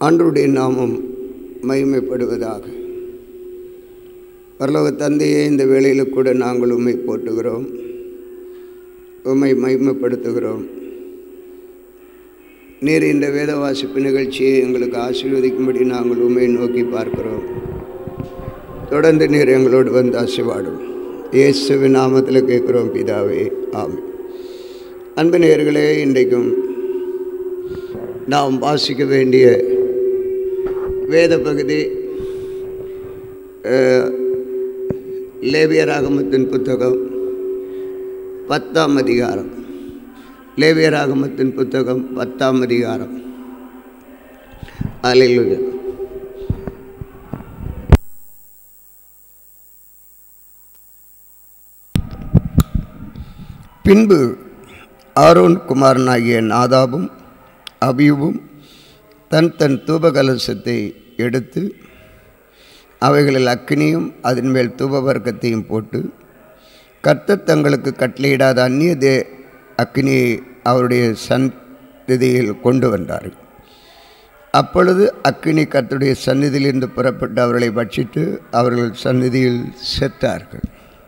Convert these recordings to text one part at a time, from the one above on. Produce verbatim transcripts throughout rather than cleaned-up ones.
ஆண்டவருடைய நாமம் மகிமைப்படுவதாக. பரலோக தந்தையே, இந்த வேளையில் கூட நாங்கள் உம்மை போற்றுகிறோம், உம்மை மகிமைப்படுத்துகிறோம். நீர் இந்த வேத வாசிப்பு நிகழ்ச்சியை எங்களுக்கு ஆசீர்வதிக்கும்படி நாங்கள் உம்மை நோக்கி பார்க்கிறோம். தொடர்ந்து நீர் எங்களோடு வந்து ஆசீர்வாடும். இயேசுவின் நாமத்தில் கேட்குறோம் பிதாவே, ஆமென். அன்பு நேயர்களே, இன்றைக்கும் நாம் வாசிக்க வேண்டிய வேத பகுதி லேவியராகமத்தின் புத்தகம் பத்தாம் அதிகாரம். லேவியராகமத்தின் புத்தகம் பத்தாம் அதிகாரம். அல்லேலூயா. பின்பு ஆரோன் குமாரனாகிய நாதாபும் அபியூவும் தன் தன் தூபகலசத்தை எடுத்து அவைகளில் அக்கினியும் அதன் மேல் தூபவர்க்கத்தையும் போட்டு, கர்த்தர் தங்களுக்கு கட்டளையிடாத அந்நிய தே அக்கினியை அவருடைய சந்நிதியில் கொண்டு வந்தார்கள். அப்பொழுது அக்கினி கர்த்தருடைய சந்நிதியிலிருந்து புறப்பட்டு அவர்களை பட்சித்து அவர்கள் சந்நிதியில் செத்தார்கள்.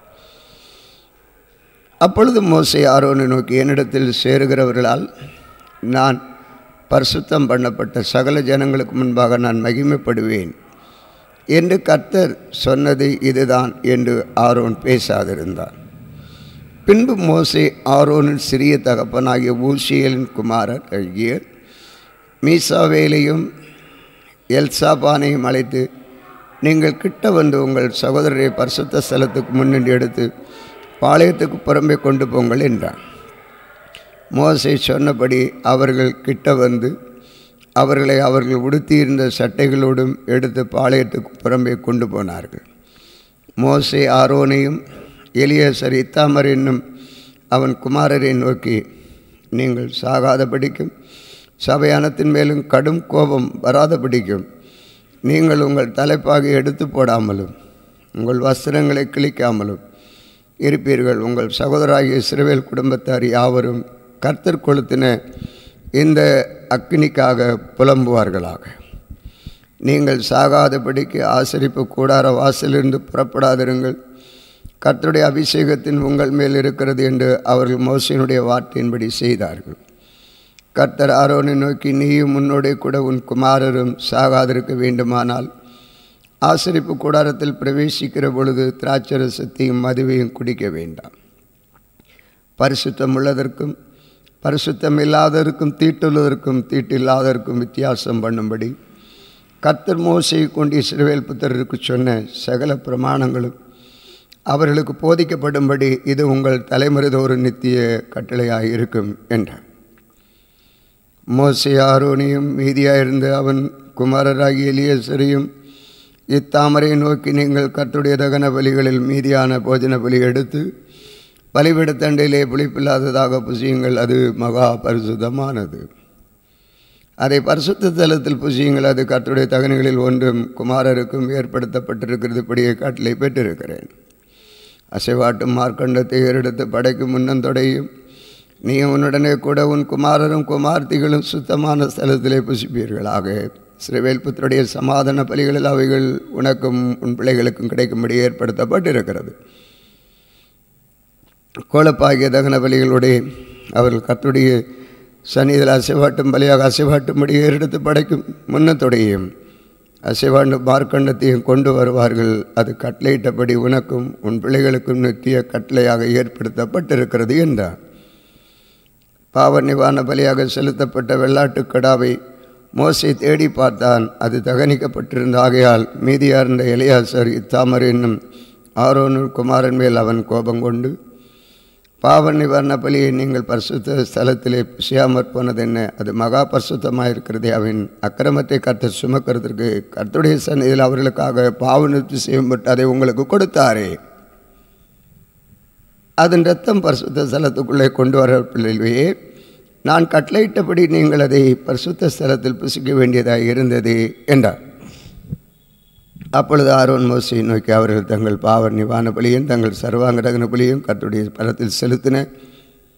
அப்பொழுது மோசே ஆரோனை நோக்கி, என்னிடத்தில் சேருகிறவர்களால் நான் பரிசுத்தம் பண்ணப்பட்ட சகல ஜனங்களுக்கு முன்பாக நான் மகிமைப்படுவேன் என்று கர்த்தர் சொன்னது இதுதான் என்று ஆரோன் பேசாதிருந்தார். பின்பு மோசே ஆரோனின் சிறிய தகப்பனாகிய ஊசியலின் குமாரர் ஆகிய மீசாவேலையும் எல்சாபானையும் அழைத்து, நீங்கள் கிட்ட வந்து உங்கள் சகோதரரை பரிசுத்த ஸ்தலத்துக்கு முன்னின்று எடுத்து பாளையத்துக்கு புறம்பே கொண்டு போங்கள் என்றான். மோசே சொன்னபடி அவர்கள் கிட்ட வந்து அவர்களை அவர்கள் உடுத்தியிருந்த சட்டைகளோடும் எடுத்து பாளையத்துக்கு புறம்பே கொண்டு போனார்கள். மோசே ஆரோனையும் எலியாசர் இத்தாமர் என்னும் அவன் குமாரரை நோக்கி, நீங்கள் சாகாதபடிக்கும் சபையானத்தின் மேலும் கடும் கோபம் வராதபடிக்கும் நீங்கள் உங்கள் தலைப்பாகை எடுத்து போடாமலும் உங்கள் வஸ்திரங்களை கிழிக்காமலும் இருப்பீர்கள். உங்கள் சகோதராகிய இஸ்ரவேல் குடும்பத்தார் யாவரும் கர்த்தர் கொளுத்தின இந்த அக்கினிக்காக புலம்புவார்களாக. நீங்கள் சாகாதபடிக்கு ஆசரிப்பு கூடார வாசலிருந்து புறப்படாதிருங்கள், கர்த்தருடைய அபிஷேகத்தின் உங்கள் மேல் இருக்கிறது என்று அவர்கள் மோசேயினுடைய வார்த்தையின்படி செய்தார்கள். கர்த்தர் ஆரோனை நோக்கி, நீயும் உன்னோடே கூட உன் குமாரரும் சாகாதிருக்க வேண்டுமானால் ஆசரிப்பு கூடாரத்தில் பிரவேசிக்கிற பொழுது திராட்சரசத்தையும் மதுவையும் குடிக்க வேண்டாம். பரிசுத்தம் உள்ளதற்கும் பரிசுத்தம் இல்லாததற்கும் தீட்டுள்ளதற்கும் தீட்டில்லாததற்கும் வித்தியாசம் பண்ணும்படி கர்த்தர் மோசேயை கொண்டு இஸ்ரவேல் புத்திரருக்கு சொன்ன சகல பிரமாணங்களும் அவர்களுக்கு போதிக்கப்படும்படி இது உங்கள் தலைமுறைதோறும் நித்திய கட்டளையாக இருக்கும் என்றார். மோசே ஆரோனையும் மீதியாயிருந்த அவன் குமாரராகிய எலியாசரையும் இத்தாமரை நோக்கி, நீங்கள் கர்த்தருடைய தகன பலிகளில் மீதியான போஜன பலி எடுத்து பலிபீடத்தண்டையிலே புளிப்பில்லாததாக புசியுங்கள், அது மகா பரிசுத்தமானது. அதை பரிசுத்த தலத்தில் புசியுங்கள், அது கர்த்தருடைய தகனங்களில் ஒன்றும் குமாரருக்கும் ஏற்படுத்தப்பட்டிருக்கிறது படியே காட்டிலே பெற்றிருக்கிறேன். அசைவாட்டும் மார்க்கண்டத்தை ஏறெடுத்து படைக்கும் முன்னந்தொடையும் நீ உன்னுடனே கூட உன் குமாரரும் குமார்த்திகளும் சுத்தமான ஸ்தலத்திலே புசிப்பீர்களாக. இஸ்ரவேல் புத்திரருடைய சமாதான பலிகளில் அவைகள் உனக்கும் உன் பிள்ளைகளுக்கும் கிடைக்கும்படி ஏற்படுத்தப்பட்டிருக்கிறது. கோலப்பாகிய தகன பலிகளுடைய அவர்கள் கர்த்தருடைய சந்நிதியில் அசைவாட்டும் பலியாக அசைவாட்டும்படி ஏறெடுத்து படைக்கும் முன்னத்தொடையும் அசைவாண்டு மார்க்கண்டத்தையும் கொண்டு வருவார்கள். அது கட்டளையிட்டபடி உனக்கும் உன் பிள்ளைகளுக்கும் நித்திய கட்டளையாக ஏற்படுத்தப்பட்டிருக்கிறது என்றார். பாவ நிவாரண பலியாக செலுத்தப்பட்ட வெள்ளாட்டுக்கடாவை மோசே தேடி பார்த்தான். அது தகனிக்கப்பட்டிருந்த ஆகையால் மீதியார்ந்த எலியாசர் இத்தாமர் என்னும் ஆரோன் குமாரன் மேல் அவன் கோபம் கொண்டு, பாவ நிவாரண பலியை நீங்கள் பரிசுத்த ஸ்தலத்திலே புசியாமற் போனது என்ன? அது மகா பரிசுத்தமாக இருக்கிறதே. அவன் அக்கிரமத்தை கர்த்தர் சுமக்கிறதுக்கு கர்த்தருடைய சந்நிதியில் அவர்களுக்காக பாவ நிறுத்தி செய்யும்பட்டு அதை உங்களுக்கு கொடுத்தாரே. அதன் இரத்தம் பரிசுத்த ஸ்தலத்துக்குள்ளே கொண்டு வரவில்லையே. நான் கட்டளையிட்டபடி நீங்கள் அதை பரிசுத்த ஸ்தலத்தில் புசிக்க வேண்டியதாக இருந்தது என்றார். அப்பொழுது ஆரோன் மோசேயை நோக்கி, அவர்கள் தங்கள் பாவ நிவாரண பலியும் தங்கள் சர்வாங்க தகன பலியும் கர்த்தருடைய பலத்தில் செலுத்தின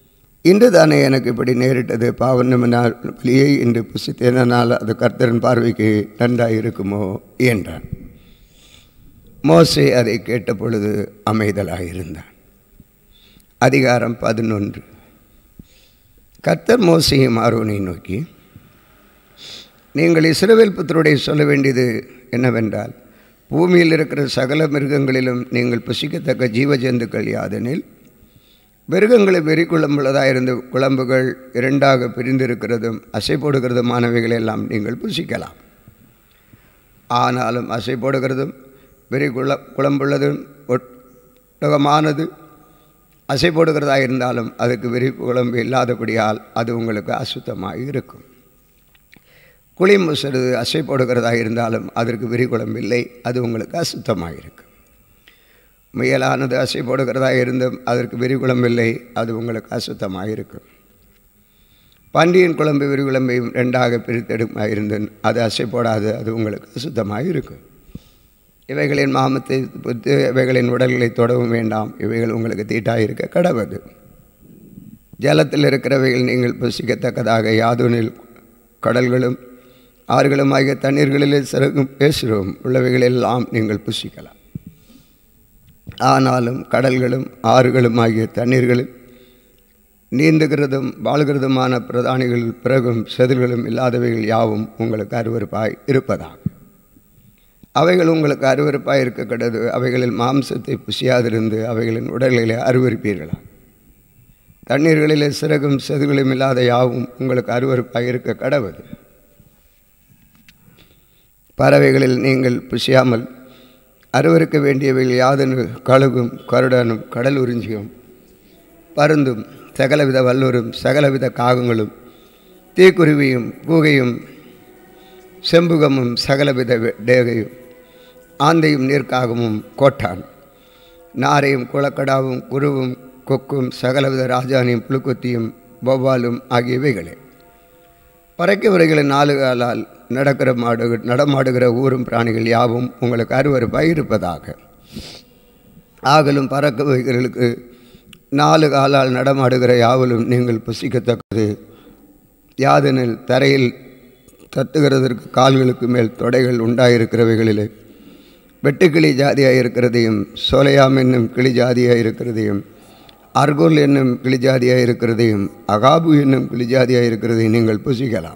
இன்று தானே எனக்கு இப்படி நேரிட்டது, பாவனமினால் பலியை இன்று புசித்தேனால் அது கர்த்தரின் பார்வைக்கு நன்றாக இருக்குமோ என்றான். மோசே அதை கேட்ட பொழுது அமைதலாக இருந்தான். அதிகாரம் பதினொன்று. கர்த்தர் மோசேயும் ஆரோனை நோக்கி, நீங்கள் இஸ்ரவேல் புத்திரருடைய சொல்ல வேண்டியது என்னவென்றால், பூமியில் இருக்கிற சகல மிருகங்களிலும் நீங்கள் புசிக்கத்தக்க ஜீவ ஜந்துக்கள் யாதெனில், மிருகங்களை வெறி குழம்புள்ளதாக இருந்த குழம்புகள் இரண்டாக பிரிந்திருக்கிறதும் அசை போடுகிறதுமானவைகளெல்லாம் நீங்கள் புசிக்கலாம். ஆனாலும் அசை போடுகிறதும் வெறி குள குழம்புள்ளதும் ஒட்டகமானது அசை போடுகிறதாக இருந்தாலும் அதுக்கு வெறி குழம்பு இல்லாதபடியால் அது உங்களுக்கு அசுத்தமாக இருக்கும். குழி முசுறது அசை போடுகிறதாக இருந்தாலும் அதற்கு வெறி குழம்பு இல்லை, அது உங்களுக்கு அசுத்தமாக இருக்கும். முயலானது அசை போடுகிறதாக இருந்தும் அதற்கு வெறி குழம்பு இல்லை, அது உங்களுக்கு அசுத்தமாக இருக்கும். பன்றியின் குழம்பு வெறி குழம்பையும் ரெண்டாக பிரித்தெடுமாக இருந்தேன், அது அசை போடாது, அது உங்களுக்கு அசுத்தமாக இருக்கும். இவைகளின் மாமத்தை புத்து இவைகளின் உடல்களை தொடவும் வேண்டாம், இவைகள் உங்களுக்கு தீட்டாக இருக்க கடவது. ஜலத்தில் இருக்கிறவைகள் நீங்கள் புசிக்கத்தக்கதாக யாதொனில் கடல்களும் ஆறுகளும் ஆகிய தண்ணீர்களிலே சிறகும் பேசுகிறோம் உள்ளவைகளெல்லாம் நீங்கள் புசிக்கலாம். ஆனாலும் கடல்களும் ஆறுகளும் ஆகிய தண்ணீர்களும் நீந்துகிறதும் வாழ்கிறதுமான பிரதானிகள் பிறகும் செதில்களும் இல்லாதவைகள் யாவும் உங்களுக்கு அருவருப்பாய் இருப்பதாக. அவைகள் உங்களுக்கு அருவருப்பாய் இருக்க கடது. அவைகளில் மாம்சத்தை புசியாதிருந்து அவைகளின் உடல்களிலே அருவருப்பீர்களா. தண்ணீர்களிலே சிறகும் செதில்களும் இல்லாத யாவும் உங்களுக்கு அருவருப்பாய் இருக்க கடவது. பறவைகளில் நீங்கள் புசியாமல் அருவருக்க வேண்டியவைகள் யாதென்று கழுகும் கருடனும் கடல் உறிஞ்சியும் பருந்தும் சகலவித வல்லூரும் சகலவித காகங்களும் தீக்குருவியும் கூகையும் செம்புகமும் சகலவித டேகையும் ஆந்தையும் நீர்க்காகமும் கோட்டான் நாரையும் குளக்கடாவும் குருவும் கொக்கும் சகலவித ராஜானியும் புழுக்குத்தியும் வௌவாலும் ஆகியவைகளே. பறக்கவரைகளின் நாலு காலால் நடக்கிற மாடு நடமாடுகிற ஊரும் பிராணிகள் யாவும் உங்களுக்கு அருவருப்பாய் இருப்பதாக. ஆகலும் பறக்கவைகளுக்கு நாலு காலால் நடமாடுகிற யாவலும் நீங்கள் புசிக்கத்தக்கது யாதெனில், தரையில் தட்டுகிறதற்கு கால்களுக்கு மேல் தொடைகள் உண்டாயிருக்கிறவைகளிலே வெட்டுக்கிளி ஜாதியாக இருக்கிறதையும் சோலையாம் என்னும் கிளி ஜாதியாக இருக்கிறதையும் அர்கோல் என்னும் கிளி ஜாதியாக இருக்கிறதையும் அகாபு என்னும் கிளி ஜாதியாக இருக்கிறதையும் நீங்கள் புசிக்கலாம்.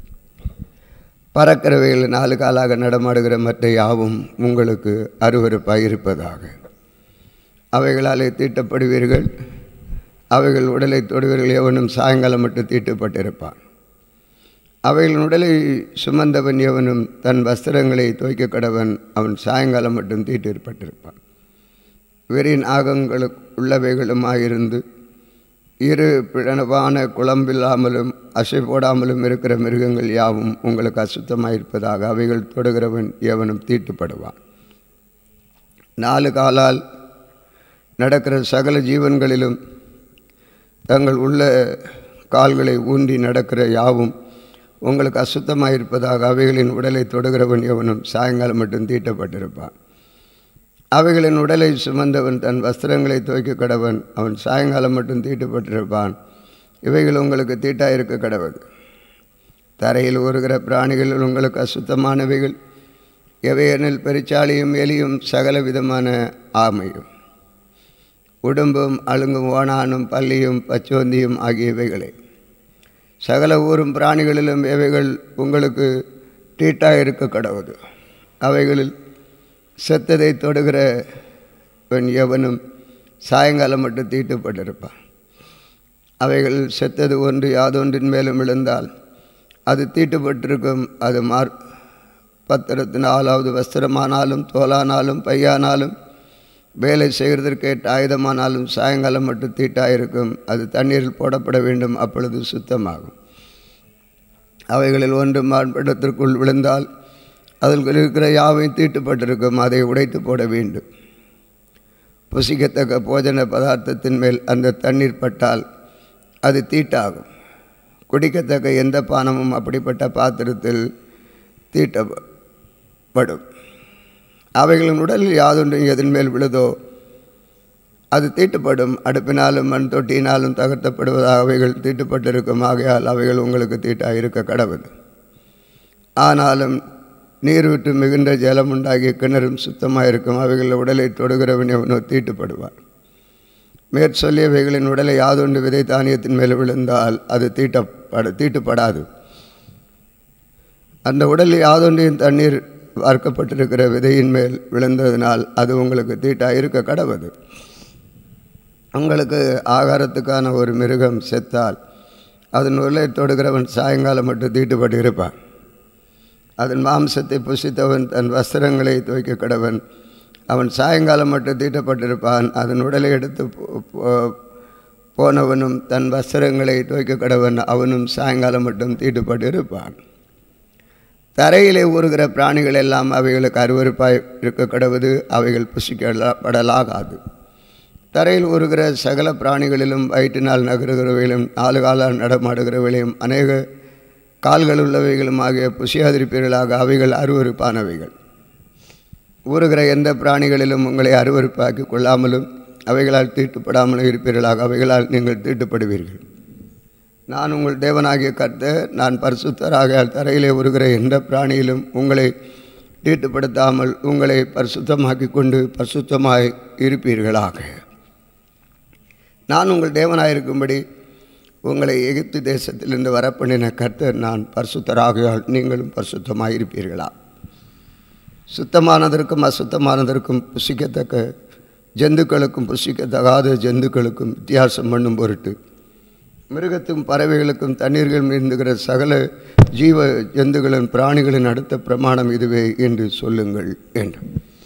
பறக்கிறவைகள் நாலு காலாக நடமாடுகிற மற்ற யாவும் உங்களுக்கு அருவருப்பாக இருப்பதாக. அவைகளாலே தீட்டப்படுவீர்கள், அவைகள் உடலை தொடுவீர்கள். எவனும் சாயங்காலம் மட்டும் தீட்டப்பட்டிருப்பான். அவைகளின் உடலை சுமந்தவன் எவனும் தன் வஸ்திரங்களை துவைக்க கடவன், அவன் சாயங்காலம் மட்டும் தீட்டிற்பட்டிருப்பான். வெறின் ஆகங்களுக்கு உள்ளவைகளுமாயிருந்து இரு பிளவான குழம்பில்லாமலும் அசை போடாமலும் இருக்கிற மிருகங்கள் யாவும் உங்களுக்கு அசுத்தமாயிருப்பதாக. அவைகள் தொடுகிறவன் எவனும் தீட்டுப்படுவான். நாலு காலால் நடக்கிற சகல ஜீவன்களிலும் தங்கள் உள்ள கால்களை ஊன்றி நடக்கிற யாவும் உங்களுக்கு அசுத்தமாயிருப்பதாக. அவைகளின் உடலை தொடுகிறவன் எவனும் சாயங்காலம் மட்டும் தீட்டப்பட்டிருப்பான். அவைகளின் உடலை சுமந்தவன் தன் வஸ்திரங்களை துவைக்க கடவன், அவன் சாயங்காலம் மட்டும் தீட்டுப்பட்டிருப்பான். இவைகள் உங்களுக்கு தீட்டாயிருக்க கடவது. தரையில் ஊறுகிற பிராணிகளில் உங்களுக்கு அசுத்தமானவைகள் எவையெனில் பெருச்சாளியும் எலியும் சகல விதமான ஆமையும் உடும்பும் அழுங்கும் ஓணானும் பல்லியும் பச்சோந்தியும் ஆகியவைகளே. சகல ஊரும் பிராணிகளிலும் எவைகள் உங்களுக்கு தீட்டாயிருக்க கடவது. அவைகளில் செத்ததை தொடுகிற பெண் எவனும் சாயங்காலம் மட்டும் தீட்டுப்பட்டிருப்பான். அவைகள் செத்தது ஒன்று யாதொன்றின் மேலும் விழுந்தால் அது தீட்டுப்பட்டிருக்கும். அது மார் பத்திரத்தினாலாவது வஸ்திரமானாலும் தோலானாலும் பையானாலும் வேலை செய்கிறதற்கேற்ற ஆயுதமானாலும் சாயங்காலம் மட்டும் தீட்டாயிருக்கும். அது தண்ணீரில் போடப்பட வேண்டும், அப்பொழுது சுத்தமாகும். அவைகளில் ஒன்று மார்படத்திற்குள் விழுந்தால் அதில் இருக்கிற யாவையும் தீட்டுப்பட்டிருக்கும், அதை உடைத்து போட வேண்டும். புசிக்கத்தக்க போஜன பதார்த்தத்தின் மேல் அந்த தண்ணீர் பட்டால் அது தீட்டாகும். குடிக்கத்தக்க எந்த பானமும் அப்படிப்பட்ட பாத்திரத்தில் தீட்டப்படும். அவைகளின் உடலில் யாதொன்றும் எதன் மேல் விழுதோ அது தீட்டுப்படும். அடுப்பினாலும் மண் தொட்டியினாலும் தகர்த்தப்படுவதாக அவைகள் தீட்டுப்பட்டிருக்கும். ஆகையால் அவைகள் உங்களுக்கு தீட்டாக இருக்க கடவுள். ஆனாலும் நீர் விட்டு மிகுந்த ஜலம் உண்டாகிய கிணறும் சுத்தமாக இருக்கும். அவைகள் உடலை தொடுகிறவன் எவனோ தீட்டுப்படுவான். மேற்சொல்லியவைகளின் உடலை யாதொன்று விதை தானியத்தின் மேல் விழுந்தால் அது தீட்டப்பட தீட்டுப்படாது. அந்த உடலில் யாதொன்றின் தண்ணீர் வார்க்கப்பட்டிருக்கிற விதையின் மேல் விழுந்ததினால் அது உங்களுக்கு தீட்டாக இருக்க கடவுது. உங்களுக்கு ஆகாரத்துக்கான ஒரு மிருகம் செத்தால் அதன் உடலை தொடுகிறவன் சாயங்காலம் மட்டும் தீட்டுப்பட்டு இருப்பான். அதன் மாம்சத்தை புசித்தவன் தன் வஸ்திரங்களை துவைக்க கடவன். அவன் சாயங்காலம் மட்டும் தீட்டப்பட்டிருப்பான். அதன் உடலை எடுத்து போனவனும் தன் வஸ்திரங்களை துவைக்க கடவன். அவனும் சாயங்காலம் மட்டும் தீட்டுப்பட்டு இருப்பான். தரையிலே ஊறுகிற பிராணிகள் எல்லாம் அவைகளுக்கு அருவருப்பாய் இருக்க கடவுது. அவைகள் புசிக்கப்படலாகாது. தரையில் ஊறுகிற சகல பிராணிகளிலும் வயிற்றினால் நகருகிறவைகளும் நாலு காலால் நடமாடுகிறவைகளையும் அநேக கால்கள் உள்ளவைகளும் ஆகிய புசியாதிருப்பீர்களாக. அவைகள் அருவருப்பானவைகள். ஊறுகிற எந்த பிராணிகளிலும் உங்களை அருவருப்பாக்கி கொள்ளாமலும் அவைகளால் தீட்டுப்படாமலும் இருப்பீர்களாக. அவைகளால் நீங்கள் தீட்டுப்படுவீர்கள். நான் உங்கள் தேவனாகிய கர்த்தர். நான் பரிசுத்தராக தரையிலே ஊறுகிற எந்த பிராணியிலும் உங்களை தீட்டுப்படுத்தாமல் உங்களை பரிசுத்தமாக்கி கொண்டு பரிசுத்தமாய் இருப்பீர்களாக. நான் உங்கள் தேவனாயிருக்கும்படி உங்களை எகிப்து தேசத்திலிருந்து வரப்பண்ணின கர்த்தர் நான். பரிசுத்தராகையால் நீங்களும் பரிசுத்தமாக இருப்பீர்களா? சுத்தமானதற்கும் அசுத்தமானதற்கும் புசிக்கத்தக்க ஜந்துக்களுக்கும் புசிக்கத்தகாத ஜந்துக்களுக்கும் வித்தியாசம் பண்ணும் பொருட்டு மிருகத்துக்கும் பறவைகளுக்கும் தண்ணீர்கள் மீந்துகிற சகல ஜீவ ஜந்துகளின் பிராணிகளின் அடுத்த பிரமாணம் இதுவே என்று சொல்லுங்கள் என்று.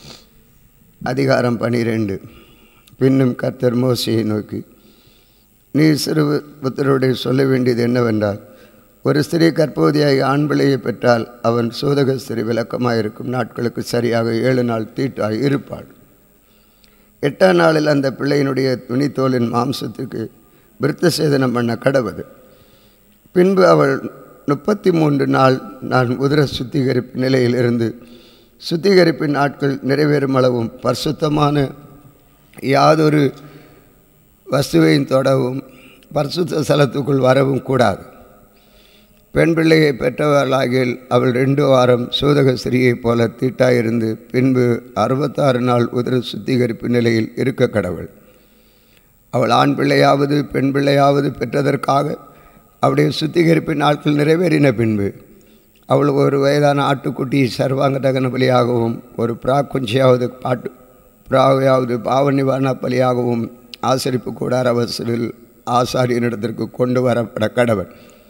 அதிகாரம் பனிரெண்டு. பின்னும் கர்த்தர் மோசேயை நோக்கி, நீ சிறு புத்தருடைய சொல்ல வேண்டியது என்னவென்றால், ஒரு ஸ்திரீ கற்பவதியாகி ஆண் பிள்ளையை பெற்றால் அவன் சோதக ஸ்திரீ விளக்கமாயிருக்கும் நாட்களுக்கு சரியாக ஏழு நாள் தீட்டாய் இருப்பாள். எட்டாம் நாளில் அந்த பிள்ளையினுடைய துணித்தோலின் மாம்சத்துக்கு விருத்த சேதனம் பண்ண கடவுது. பின்பு அவள் முப்பத்தி மூன்று நாள் நான் உதிர சுத்திகரிப்பு நிலையில் இருந்து சுத்திகரிப்பின் நாட்கள் நிறைவேறும் அளவும் பரிசுத்தமான யாதொரு வஸ்துவையும் தொடவும் பரிசுத்த ஸ்தலத்துக்குள் வரவும் கூடாது. பெண் பிள்ளையை பெற்றவர்களாகில் அவள் ரெண்டு வாரம் சூதக ஸ்திரியைப் போல தீட்டாயிருந்து பின்பு அறுபத்தாறு நாள் உதிர சுத்திகரிப்பு நிலையில் இருக்க கடவுள். அவள் ஆண் பிள்ளையாவது பெண் பிள்ளையாவது பெற்றதற்காக அவளுடைய சுத்திகரிப்பு நாட்கள் நிறைவேறின பின்பு அவள் ஒரு வயதான ஆட்டுக்குட்டி சர்வாங்க தகன பலியாகவும் ஒரு பிராக்குஞ்சியாவது பாட்டு பிராவையாவது பாவ நிவாரண பலியாகவும் ஆசரிப்பு கூடார அவசரில் ஆசாரியனிடத்திற்கு கொண்டு வரப்பட கடவன்.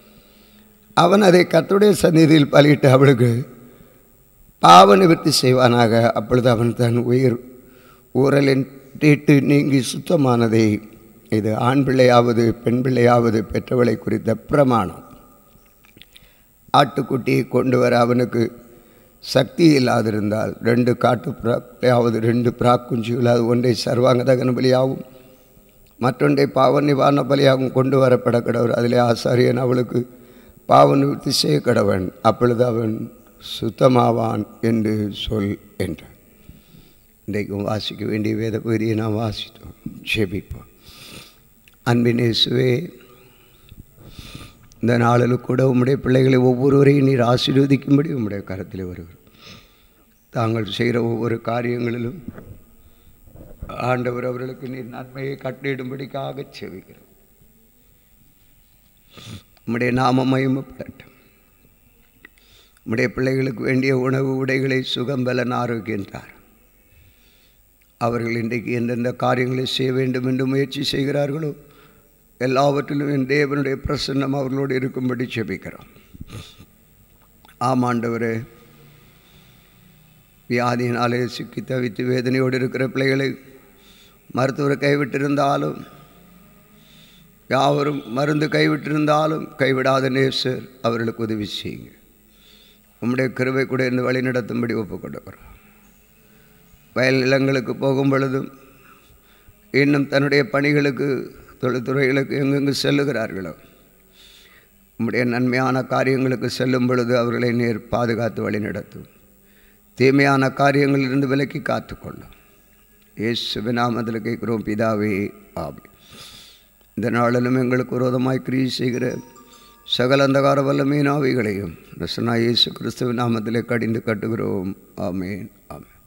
அவன் அதை கர்த்தருடைய சந்நிதியில் பலியிட்டு அவளுக்கு பாவ நிவர்த்தி செய்வானாக. அப்பொழுது அவன் தன் உயிர் ஊரலின் தீட்டு நீங்கி சுத்தமானதை. இது ஆண் பிள்ளையாவது பெண் பிள்ளையாவது பெற்றவளை குறித்த பிரமாணம். ஆட்டுக்குட்டியை கொண்டு வர அவனுக்கு சக்தி இல்லாதிருந்தால் ரெண்டு காட்டு பிராக்கையாவது ரெண்டு பிராக்குஞ்சிகளாவது ஒன்றை சர்வாங்க தகன பலியாகவும் மற்றொன்றை பாவ நிவாரண பலியாகவும் கொண்டு வரப்பட கடவர். அதிலே ஆசாரியன் அவளுக்கு பாவ நிவர்த்தி செய்ய கடவன். அப்பொழுது அவன் சுத்தமாவான் என்று சொல் என்றான். இன்றைக்கும் வாசிக்க வேண்டிய வேத பகுதியை நாம் வாசித்தோம். ஜெபிப்போம். அன்பின் இயேசுவே, இந்த நாளில் கூட உம்முடைய பிள்ளைகளை ஒவ்வொருவரையும் நீர் ஆசீர்வதிக்கும்படி உம்முடைய கரத்தில் வருவர். தாங்கள் செய்கிற ஒவ்வொரு காரியங்களிலும் ஆண்டவர் அவர்களுக்கு நீர் நன்மையை கட்டளையிடும்படிக்காக செபிக்கிறோம். உம்முடைய நாமம் மகிமைப்படட்டும். உம்முடைய பிள்ளைகளுக்கு வேண்டிய உணவு உடைகளை சுகம் பலன் ஆரோக்கியன்றார். அவர்கள் இன்றைக்கு எந்தெந்த காரியங்களை செய்ய வேண்டும் என்று முயற்சி செய்கிறார்களோ எல்லாவற்றிலும் என் தேவனுடைய பிரசன்னம் அவர்களோடு இருக்கும்படி செபிக்கிறோம். ஆமாண்டவரே, வியாதியினாலே சிக்கி தவித்து வேதனையோடு இருக்கிற பிள்ளைகளை மருத்துவர் கைவிட்டிருந்தாலும் யாவரும் மருந்து கைவிட்டிருந்தாலும் கைவிடாத நேசர் அவர்களுக்கு உதவி செய்யுங்க. உம்முடைய கிருபை கூட இருந்து வழி நடத்தும்படி ஒப்புக் கொடுக்கிறோம். வயல் நிலங்களுக்கு போகும் பொழுதும் இன்னும் தன்னுடைய பணிகளுக்கு தொழில்துறைகளுக்கு எங்கெங்கு செல்லுகிறார்களோ உம்முடைய நன்மையான காரியங்களுக்கு செல்லும் பொழுது அவர்களை நேர் பாதுகாத்து வழி நடத்தும். தீமையான காரியங்களிலிருந்து விலக்கி காத்துக்கொள்ளும். இயேசுவின் நாமத்தில் கேட்கிறோம் பிதாவே, ஆமென். இந்த நாளிலும் எங்களுக்கு விரோதமாய் கிரியை செய்கிற சகல அந்தகார வல்லமையின் ஆவிகளையும் நசனாய் இயேசு கிறிஸ்துவின் நாமத்திலே கடிந்து கட்டுகிறோம். ஆமென், ஆமென்.